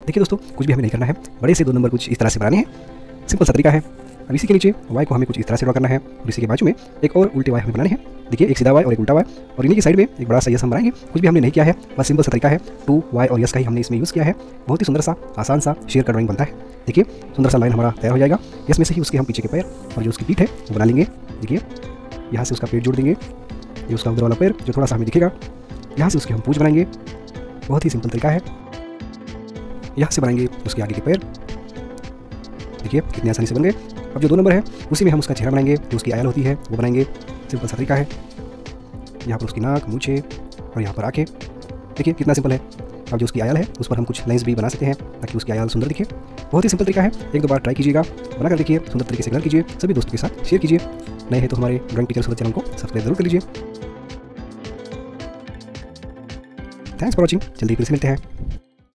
देखिए दोस्तों, कुछ भी हमें नहीं करना है, बड़े से 2 नंबर कुछ इस तरह से बनाने हैं। सिंपल सा तरीका है। अब इसी के नीचे y को हमें कुछ इस तरह से ड्रा करना है और इसी के बाजू में एक और उल्टे y हमें बनाने हैं। देखिए, एक सीधा y और एक उल्टा y, और इन्हीं की साइड में एक बड़ा सा यस हम बनाएंगे। कुछ भी हमने नहीं किया है, बस सिंपल सा तरीका है, 2y और यस का ही हमने इसमें यूज़ किया है। बहुत ही सुंदर सा, आसान सा शेयर का ड्राइंग बनता है। देखिए, सुंदर सा लाइन हमारा तैयार हो जाएगा। यस में से ही उसके हम पीछे के पैर और जो उसकी पीठ है वो बना लेंगे। देखिए, यहाँ से उसका पेट जोड़ देंगे, ये उसका उधर वाला पैर जो थोड़ा सा हमें दिखेगा, यहाँ से उसके हम पूंछ बनाएंगे। बहुत ही सिंपल तरीका है। यहाँ से बनाएंगे उसके आगे के पैर। देखिए, कितनी आसानी से बन गए। अब जो 2 नंबर है उसी में हम उसका चेहरा बनाएंगे, जो उसकी आयल होती है वो बनाएंगे। सिंपल सा तरीका है। यहाँ पर उसकी नाक, मूछे और यहाँ पर आंखें। देखिए, कितना सिंपल है। अब जो उसकी आयल है उस पर हम कुछ लाइंस भी बना सकते हैं ताकि उसकी आयल सुंदर दिखे। बहुत ही सिंपल तरीका है। 1-2 बार ट्राई कीजिएगा, बनाकर देखिए, सुंदर तरीके से कलर कीजिए, सभी दोस्तों के साथ शेयर कीजिए। नए हैं तो हमारे ड्राइंग टीचर सूरज चैनल को सब्सक्राइब जरूर कर लीजिए। Thanks for watching. जल्दी फिर से मिलते हैं।